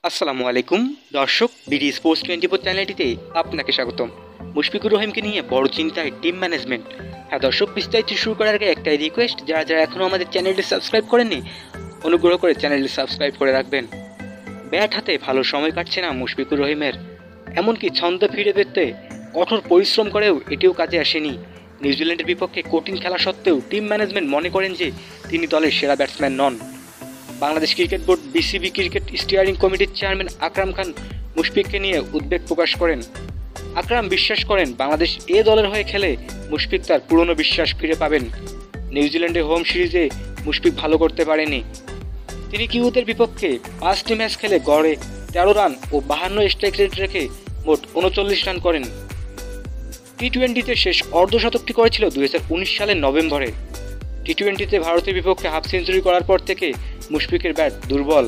আসসালামু আলাইকুম দর্শক, বিডি স্পোর্টস 24 চ্যানেলটিতে আপনাকে স্বাগতম। মুশফিকুর রহিমকে নিয়ে বড় চিন্তায় টিম ম্যানেজমেন্ট। হ্যাঁ দর্শক, বিস্তারিত শুরু করার আগে একটাই রিকোয়েস্ট, যারা যারা এখনও আমাদের চ্যানেলটি সাবস্ক্রাইব করেননি অনুগ্রহ করে চ্যানেলটি সাবস্ক্রাইব করে রাখবেন। ব্যাট হাতে ভালো সময় কাটছে না মুশফিকুর রহিমের, এমনকি ছন্দ ফিরে পেতে কঠোর পরিশ্রম করেও এটিও কাজে আসেনি। নিউজিল্যান্ডের বিপক্ষে কঠিন খেলা সত্ত্বেও টিম ম্যানেজমেন্ট মনে করেন যে তিনি দলের সেরা ব্যাটসম্যান নন। Bangladesh cricket board BCB cricket steering কমিটির চেয়ারম্যান আকরাম খান মুশফিককে নিয়ে উদ্বেগ প্রকাশ করেন। আকরাম বিশ্বাস করেন বাংলাদেশ এ দলের হয়ে খেলে মুশফিক তার পুরনো বিশ্বাস ফিরে পাবেন। নিউজিল্যান্ডে হোম সিরিজে মুশফিক ভালো করতে পারেনি। তিনি কিউদের বিপক্ষে 5টি ম্যাচ খেলে গড়ে 13 রান ও 52 স্ট্রাইক রেট রেখে মোট 39 রান করেন। টি-20তে শেষ অর্ধশতকটি করেছিল 2019 সালের নভেম্বরে। টি-20তে ভারতের বিপক্ষে হাফ সেঞ্চুরি করার পর থেকে মুশফিকের ব্যাট দুর্বল।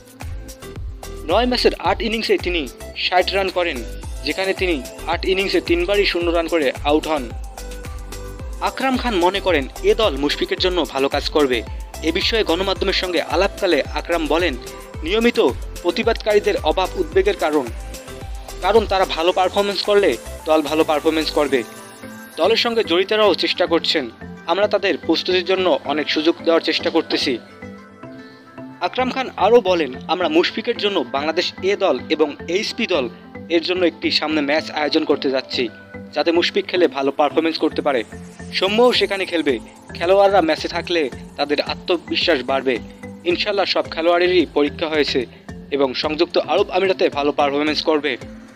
9 ম্যাচের 8 ইনিংসে তিনি 60 রান করেন, যেখানে তিনি 8 ইনিংসে 3বারই 0 রান করে আউট হন। আকরাম খান মনে করেন এ দল মুশফিকের জন্য ভালো কাজ করবে। এ বিষয়ে গণমাধ্যমের সঙ্গে আলাপকালে আকরাম বলেন, নিয়মিত প্রতিবাদকারীদের অভাব উদ্বেগের কারণ তারা ভালো পারফরমেন্স করলে দল ভালো পারফরমেন্স করবে। দলের সঙ্গে জড়িতরাও চেষ্টা করছেন, আমরা তাদের প্রস্তুতির জন্য অনেক সুযোগ দেওয়ার চেষ্টা করতেছি। আকরাম খান আরও বলেন, আমরা মুশফিকের জন্য বাংলাদেশ এ দল এবং এইচপি দল এর জন্য একটি সামনে ম্যাচ আয়োজন করতে যাচ্ছি, যাতে মুশফিক খেলে ভালো পারফরমেন্স করতে পারে। সৌম্যও সেখানে খেলবে। খেলোয়াড়রা ম্যাচে থাকলে তাদের আত্মবিশ্বাস বাড়বে। ইনশাল্লাহ সব খেলোয়াড়েরই পরীক্ষা হয়েছে এবং সংযুক্ত আরব আমিরাতে ভালো পারফরমেন্স করবে।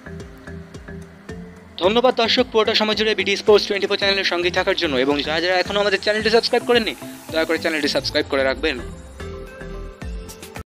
ধন্যবাদ দর্শক, পুরোটা সময় জুড়ে বিডি স্পোর্টস 24 চ্যানেলের সঙ্গে থাকার জন্য, এবং যারা যারা এখনও আমাদের চ্যানেলটি সাবস্ক্রাইব করেননি দয়া করে চ্যানেলটি সাবস্ক্রাইব করে রাখবেন।